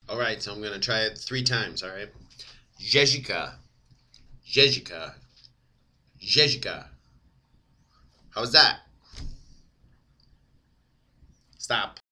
All right, so I'm going to try it 3 times, all right? Jessica. Jessica. Jessica. How's that? Stop.